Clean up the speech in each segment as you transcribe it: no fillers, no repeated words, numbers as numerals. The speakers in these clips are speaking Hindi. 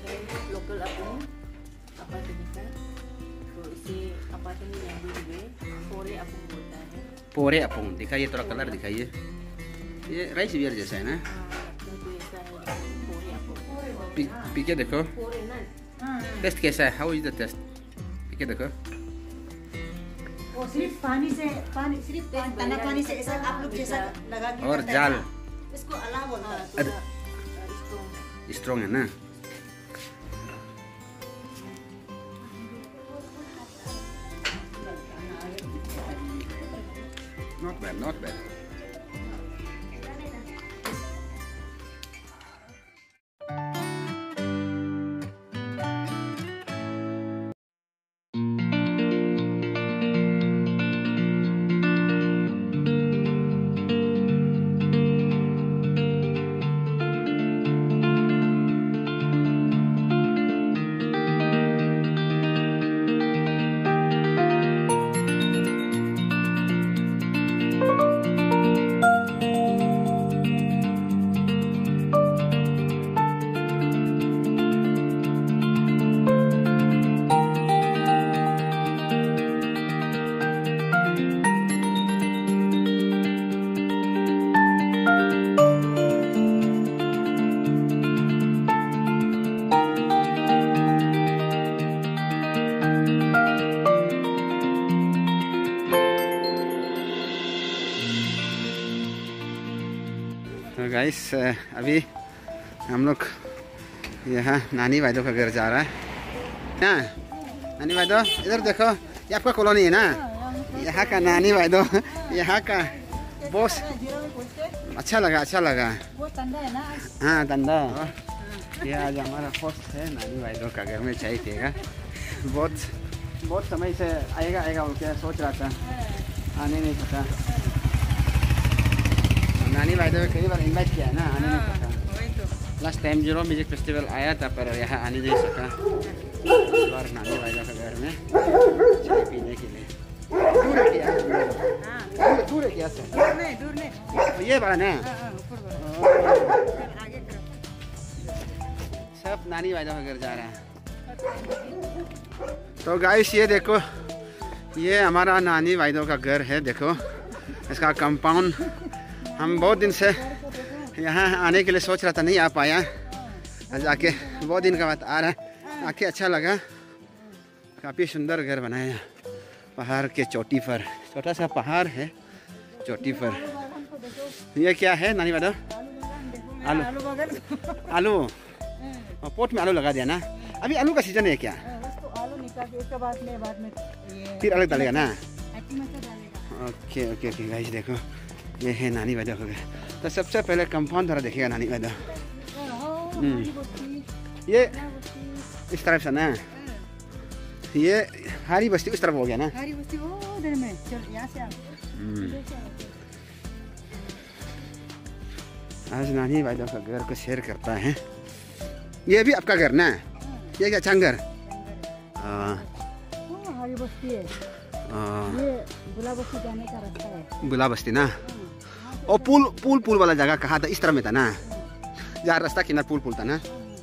Local अपung apa jenisnya? तो इसे अपाचे में लैंग्वेज में पोरे अपung बोलता है। पोरे अपung दिखाइए, थोड़ा कलर दिखाइए। ये राइस बियर जैसा है ना? पी के देखो, टेस्ट कैसा है? How is the test? पी के देखो। वो सिर्फ पानी से सिर्फ तना पानी से ऐसा आप लोग जैसा लगा के और जाल इसको अला बोलता है। स्ट्रॉन्ग है ना? Not bad, not bad. तो गाइस अभी हम लोग यहाँ नानी वाइदो का घर जा रहा है। हाँ नानी वाइदो इधर देखो, ये आपका कॉलोनी है ना? यहाँ का नानी वाइदो, यहाँ का बॉस। अच्छा लगा, अच्छा लगा। हाँ तंदा। ये आज हमारा फर्स्ट है नानी वाइदो का घर में चाय पिएगा। बहुत समय से आएगा बोल के सोच रहा था, आने नहीं सका। नानी वाइदो में कई बार इनवाइट किया है ना, आने नहीं सका। Last time Ziro music festival आया था पर यहाँ आने नहीं सका। इस बार नानी वाइदो का घर में चाय पीने के लिए। दूर है क्या? दूर है क्या से? दूर नहीं। ये बात है। सब नानी वाइदो का घर जा रहा है। तो गाइस ये देखो, ये हमारा नानी वाइदो का घर है। देखो इसका कंपाउंड। हम बहुत दिन से यहाँ आने के लिए सोच रहा था, नहीं आ पाया। जाके बहुत दिन का बाद आ रहा है, आके अच्छा लगा। काफ़ी सुंदर घर बनाया पहाड़ के चोटी पर। छोटा सा पहाड़ है चोटी पर। ये क्या है नानी वाइदो? आलू। आलू पोट में आलू लगा दिया ना? अभी आलू का सीजन है क्या? आलू निकाल के इसके बाद में फिर अलग डालेगा ना? ओके ओके ओके गाइस देखो, ये है नानी वाइदो का घर। तो सबसे पहले कंपाउंड थोड़ा देखिएगा नानी वाइदो। ये इस तरफ से ना, ये हारी बस्ती उस तरफ हो गया ना? हारी बस्ती वो उधर में, चल यहाँ से आज नानी वाइदो का घर को शेयर करता है। ये भी आपका घर ना? ये क्या चंगर? हारी बस्ती है। ये बुला बस्ती जाने का रास्ता है। बुला बस्ती ना? और पुल वाला जगह कहाँ था? इस तरह में था ना, जहाँ रास्ता किनारे पुल था ना?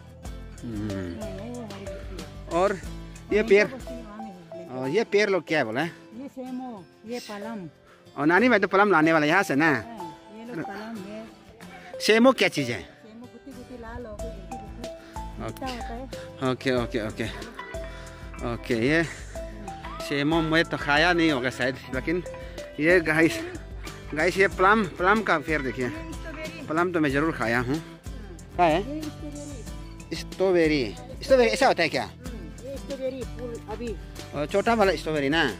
और ये पेड़ लोग क्या है बोला? ये सेमो, ये पलम। और नानी वाइदो पलम लाने वाला यहाँ से ना? ये लोग पलम है। सेमो क्या चीज़ है? सेमो गुटी लाल हो गई, होता है। Okay okay okay okay. ये सेमो मैं तो खाया नहीं होगा शायद, लेकिन ये गाइस ये प्लम का पेड़ देखिए। प्लम तो मैं ज़रूर खाया हूँ। क्या है? स्ट्रॉबेरी ऐसा होता है क्या? स्ट्रॉबेरी फूल अभी छोटा वाला स्ट्रॉबेरी ना?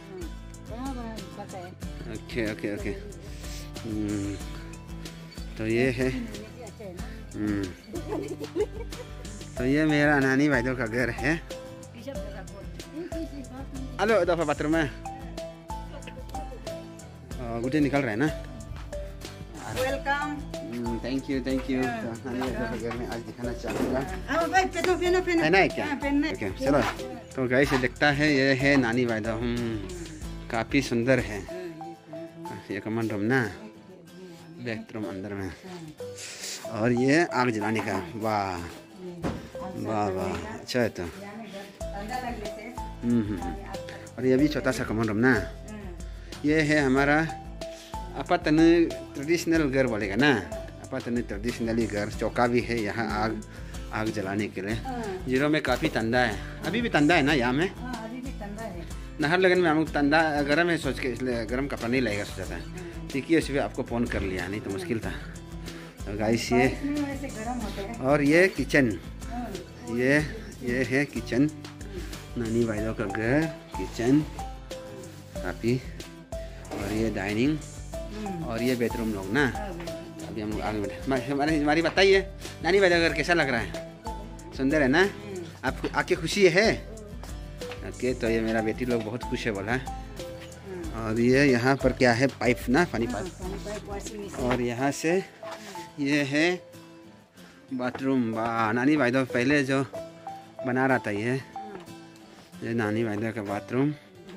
Okay okay okay. तो ये है। तो ये मेरा नानी वाइदो का घर है। हेलो दफा बाथरूम में गुटे निकल रहा है ना? वेलकम। थैंक यू नानी वाइदो का घर में आज दिखाना चाहूँगा। पहना है क्या? ओके चलो। तो गाइस ये दिखता है, ये है नानी वाइदो। काफ़ी सुंदर है। ये कमन रूम ना, बेडरूम अंदर में। और ये आग जलाने का, वाह वाह वाह, अच्छा है तो। ठंडा लगने से और ये भी छोटा सा कमन रूम ना। ये है हमारा apa ट्रेडिशनल घर बोलेगा ना, apa ट्रेडिशनली घर। चौका भी है यहाँ आग जलाने के लिए। जीरो में काफ़ी ठंडा है, अभी भी ठंडा है ना यहाँ में। अभी भी ठंडा है। नहर लगन में हम लोग ठंडा गर्म है सोच के, इसलिए गर्म कपड़ा नहीं लगेगा सोचा था। ठीक है, इसलिए आपको फ़ोन कर लिया, नहीं तो मुश्किल था। तो गाइस ये और ये किचन, ये है किचन, नानी भाइयों का घर, किचन काफ़ी। और ये डाइनिंग और ये बेडरूम लोग ना। अभी हम लोग आगे बढ़े। हमारी बताइए नानी भाई का घर कैसा लग रहा है? सुंदर है ना? आपको आके खुशी है? ओके, तो ये मेरा बेटी लोग बहुत खुश है बोला। और ये यहाँ पर क्या है, पाइप ना, पानी पाइप। और यहाँ से ये है बाथरूम। नानी भाई तो पहले जो बना रहा था ये नानी भाई का बाथरूम।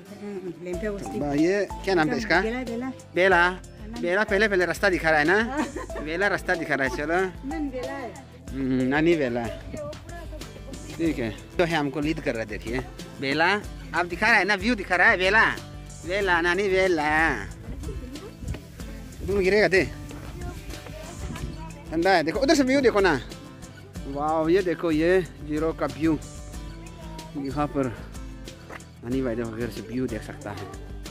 ये क्या नाम है इसका? बेला। बेला पहले रास्ता दिखा रहा है ना। बेला रास्ता दिखा रहा है। चलो नानी बेला, ठीक है। तो है हमको लीड कर रहा है, देखिए बेला आप दिखा रहा है ना, व्यू दिखा रहा है। बेला बेला नानी बेला, तुम गिरेगा थे, ठंडा है। देखो उधर से व्यू देखो ना, वाह ये देखो ये जीरो का व्यू। यहाँ पर नानी भाई घर से व्यू देख सकता है।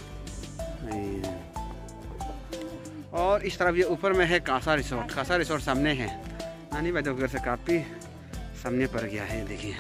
और इस तरफ ये ऊपर में है कासा रिसोर्ट। कासा रिसोर्ट सामने है, नानी भाई घर से काफ़ी सामने पर गया है। देखिए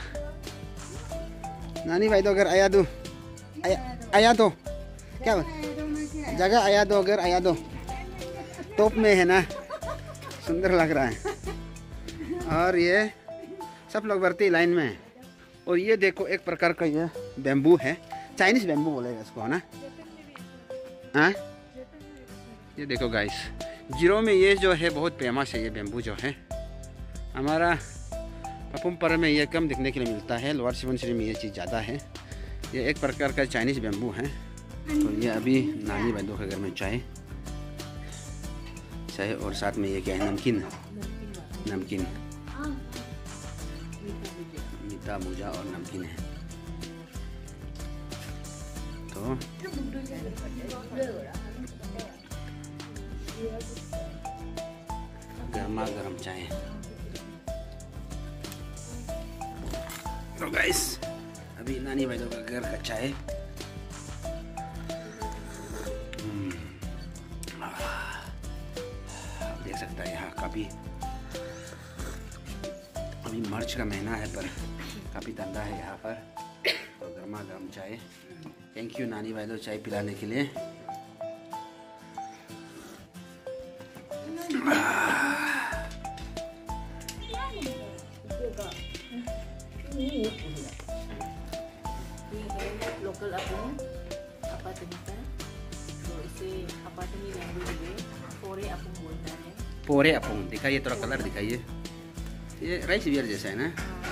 नानी भाई घर आया दो, आया दो क्या जगह, आया दो अगर आया दो, टॉप में है ना, सुंदर लग रहा है। और ये सब लोग बढ़ती लाइन में। और ये देखो एक प्रकार का ये बैम्बू है, चाइनीज बैम्बू बोलेगा इसको, है ना। हाँ ये देखो गाइस, जीरो में ये जो है बहुत फेमस है ये बैम्बू जो है। हमारा पपुमपर में ये कम दिखने के लिए मिलता है, लोअर सुबनसिरी में ये चीज़ ज़्यादा है। ये एक प्रकार का चाइनीज बैम्बू है। तो ये अभी नानी भाइयों के घर में चाय और साथ में ये क्या है, नमकीन मीठा भुजा और नमकीन है। तो गर्मा गर्म चाय। तो गाइस अभी नानी भाइयों का घर का चाय। आप देख सकते हैं यहाँ काफ़ी, अभी मार्च का महीना है पर काफ़ी ठंडा है यहाँ पर। तो गर्मा गर्म चाय। थैंक यू नानी भाई चाय पिलाने के लिए। लोकल अपनी apa tadi तो इसे apa tadi लैंग्वेज में पोरे अपung बोलता है। पोरे अपung दिखाइए, थोड़ा कलर दिखाइए। ये राइस बियर जैसा है ना,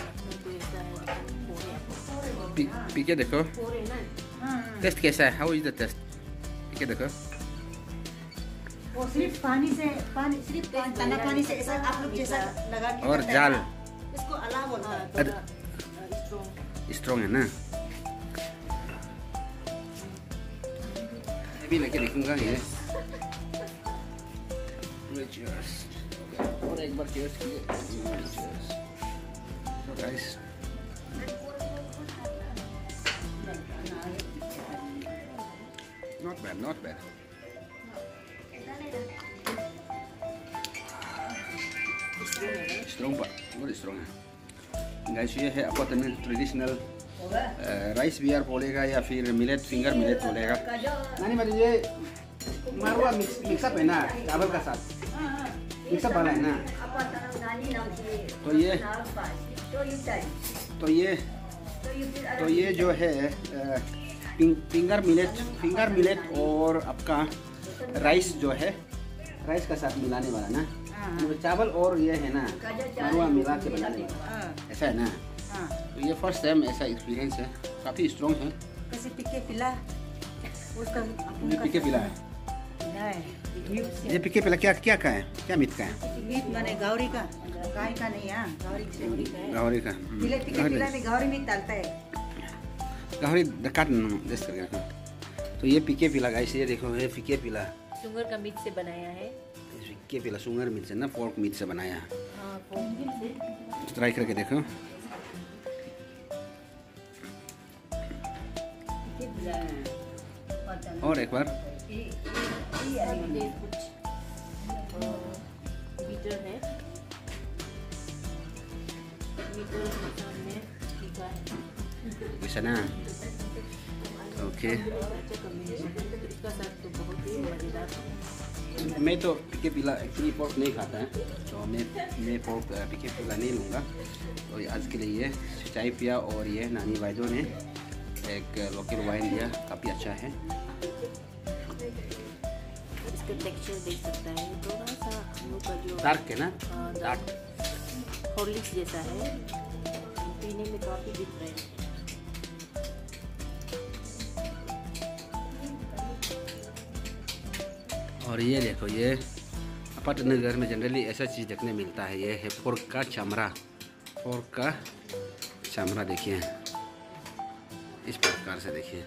पी के देखो टेस्ट कैसा है, हाउ इज द टेस्ट, पी के देखो। वो सिर्फ पानी से सिर्फ ठंडा पानी से ऐसा आप लोग जैसा लगा के और जाल, इसको अला बोलता है। स्ट्रॉन्ग है ना। अभी लेके देखूंगा ये। Cheers। और एक बार cheers कीजिए। Cheers। So guys, not bad, not bad। Strong pak, बहुत strong है। Guys ये है apa namanya traditional rice beer बोलेगा या फिर मिलेट, फिंगर मिलेट बोलेगा। नानी भाई ये मारवा मिक्सअप है ना, चावल का साथ मिक्सअप वाला है ना। तो ये जो है फिंगर मिलेट और आपका राइस जो है, राइस का साथ मिलाने वाला ना, चावल और ये है ना मारवा मिला के बनाने वाला, ऐसा है ना। तो ये फर्स्ट टाइम ऐसा एक्सपीरियंस है, काफ़ी स्ट्रॉन्ग है। कैसे पीके पिला उसका पीके पिला है। ये पीके पिला क्या क्या का है, क्या मीट का है? मीट माने गौरी का, गाय का नहीं है, गौरी का। गौरी का। पीके पिला में गौरी मीट डालता है। गौरी काट देख कर रखो। तो ये पीके पिला गाइस, ये देखो ये पीके पिला सुअर का मीट से बनाया है। पीके पिला सुअर मीट से ना, पोर्क मीट से बनाया है। हाँ, पोर्क मीट से। ट्राई करके देखो। और एक बार कुछ बीटर है, बीटर में टीका है। वैसा ना, ओके। अच्छा कॉम्बिनेशन है, इसका साथ तो बहुत ही मज़ेदार। मैं तो पीके पिला एक्चुअली पोर्क नहीं खाता है, तो मैं पोर्क पीके पिला नहीं लूँगा। तो आज के लिए ये चाय पिया, और ये नानी वाइदो ने एक लोकल वाइन दिया, काफ़ी अच्छा है। इसका टेक्सचर देख सकता है, थोड़ा सा हम लोग का जो डार्क है ना, डार्क हॉर्लिक्स जैसा है, पीने में काफ़ी डिफरेंट है। और ये देखो, ये पाटनगर में जनरली ऐसा चीज़ देखने मिलता है। ये है पोर्क का चमड़ा, पोर्क का चमड़ा देखिए, इस प्रकार से देखिए।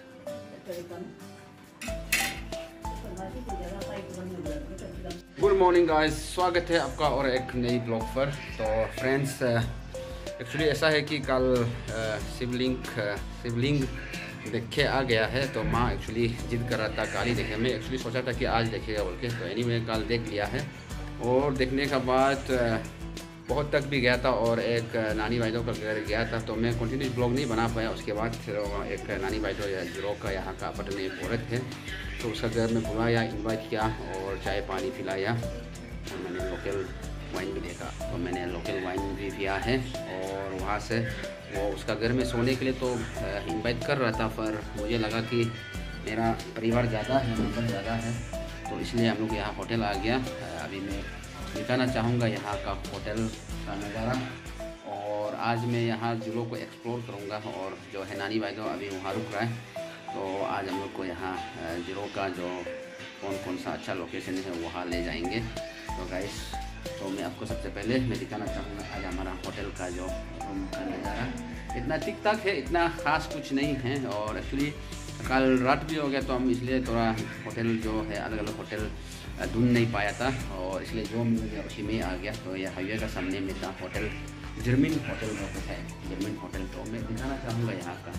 गुड मॉर्निंग गाइस, स्वागत है आपका और एक नई ब्लॉग पर। तो फ्रेंड्स, एक्चुअली ऐसा है कि कल शिवलिंग देख के आ गया है, तो माँ एक्चुअली जिद कर रहा था कल ही देखे। मैं एक्चुअली सोचा था कि आज देखेगा बोल के, तो एनीवे कल देख लिया है। और देखने के बाद बहुत तक भी गया था, और एक नानी भाईदों का घर गया था, तो मैं कंटिन्यूस ब्लॉग नहीं बना पाया। उसके बाद फिर एक नानी भाईदों या जीरो का यहाँ का पटने औरत है, तो उसका घर में बुलाया, इन्वाइट किया और चाय पानी पिलाया। और मैंने लोकल वाइन भी देखा, तो मैंने लोकल वाइन भी पिया है। और वहाँ से वो उसका घर में सोने के लिए तो इन्वाइट कर रहा था, पर मुझे लगा कि मेरा परिवार ज़्यादा है, मेंबर ज़्यादा है, तो इसलिए हम लोग यहाँ होटल आ गया। अभी मैं दिखाना चाहूँगा यहाँ का होटल का नज़ारा, और आज मैं यहाँ ज़िलों को एक्सप्लोर करूँगा। और जो है नानी भाई तो अभी वहाँ रुक रहा है, तो आज हम लोग को यहाँ ज़िलों का जो कौन सा अच्छा लोकेशन है वहाँ ले जाएंगे। तो गाइस, तो मैं आपको सबसे पहले मैं दिखाना चाहूँगा आज हमारा होटल का जो रूम का नज़ारा। इतना ठीक ठाक है, इतना ख़ास कुछ नहीं है। और एक्चुअली कल रात भी हो गया, तो हम इसलिए थोड़ा होटल जो है अलग अलग होटल ढूंढ नहीं पाया था, और इसलिए जो मिल गया उसी में आ गया। तो ये हाईवे का सामने में था होटल, जर्मन होटल का है, जर्मन होटल। तो मैं दिखाना चाहूँगा यहाँ का।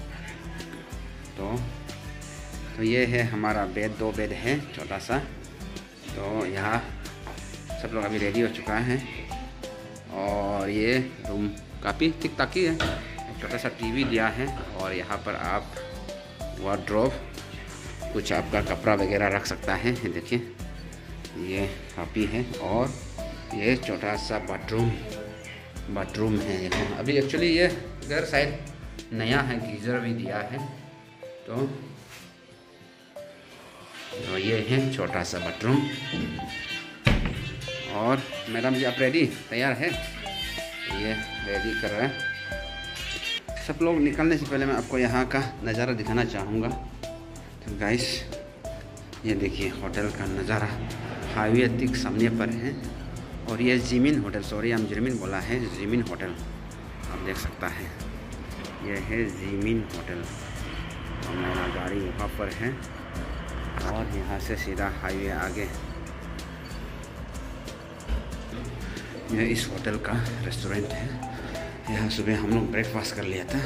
तो ये है हमारा बेड, 2 बेड है छोटा सा। तो यहाँ सब लोग अभी रेडी हो चुका है, और ये रूम काफ़ी ठीक ठाक ही है। छोटा सा टीवी दिया है, और यहाँ पर आप वार्डरोब, कुछ आपका कपड़ा वगैरह रख सकता है। देखिए ये काफ़ी है, और ये छोटा सा बाथरूम है। देखो अभी एक्चुअली ये घर शायद नया है, गीज़र भी दिया है। तो ये है छोटा सा बाथरूम। और मैडम जी आप रेडी, तैयार है? ये रेडी कर रहे हैं। सब लोग निकलने से पहले मैं आपको यहाँ का नज़ारा दिखाना चाहूँगा। तो गाइस, ये देखिए होटल का नज़ारा, हाईवे ठीक सामने पर है। और ये जीमिन होटल, सॉरी हम जर्मन बोला है, जीमिन होटल आप देख सकता है। ये है जीमिन होटल, और मेरा गाड़ी वहाँ पर है, और यहाँ से सीधा हाईवे आगे। यह इस होटल का रेस्टोरेंट है। यहाँ सुबह हम लोग ब्रेकफास्ट कर लिया था।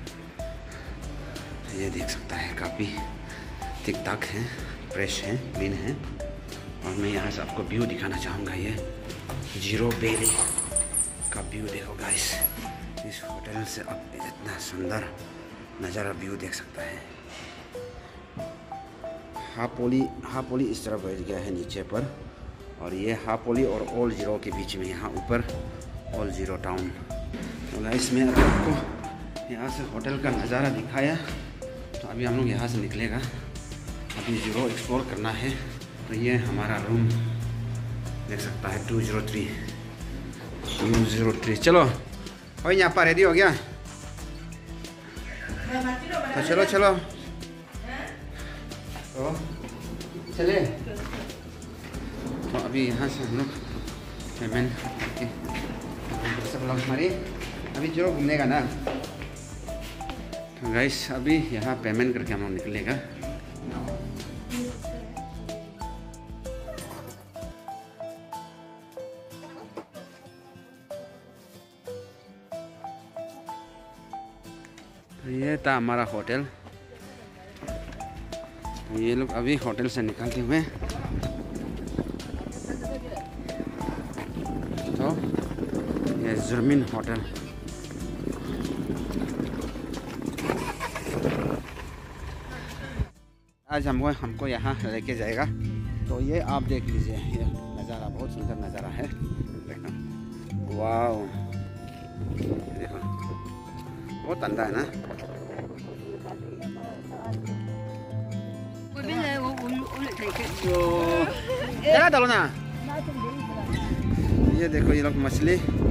ये देख सकता है, काफ़ी ठीक ठाक है, फ्रेश है, क्लीन है। और मैं यहाँ से आपको व्यू दिखाना चाहूँगा। ये जीरो वैली का व्यू देखो गाइस। इस होटल से आप इतना सुंदर नज़ारा व्यू देख सकता है। हापोली इस तरफ बैठ गया है नीचे पर, और ये हापोली और ओल्ड जीरो के बीच में यहाँ ऊपर ओल्ड जीरो टाउन। तो गाइस, मैं अभी आपको यहाँ से होटल का नज़ारा दिखाया। तो अभी हम लोग यहाँ से निकलेगा, अभी जीरो एक्सप्लोर करना है। तो ये हमारा रूम देख सकता है, 203। चलो और यहाँ पर रेडी हो गया, तो चलो तो चले। तो अभी यहाँ से हम लोग पेमेंट करके सब लोग हमारी अभी जो घूमनेगा ना, तो गाइस अभी यहाँ पेमेंट करके हम लोग निकलेगा। ये था हमारा होटल। ये लोग अभी होटल से निकलते हुए, तो ये जुर्मिन होटल। आज हमको यहाँ लेके जाएगा। तो ये आप देख लीजिए, ये नज़ारा बहुत सुंदर नज़ारा है। देखो, वाह, देखो बहुत अंदर है ना। तो क्या डालो ना, ये देखो ये लोग मछली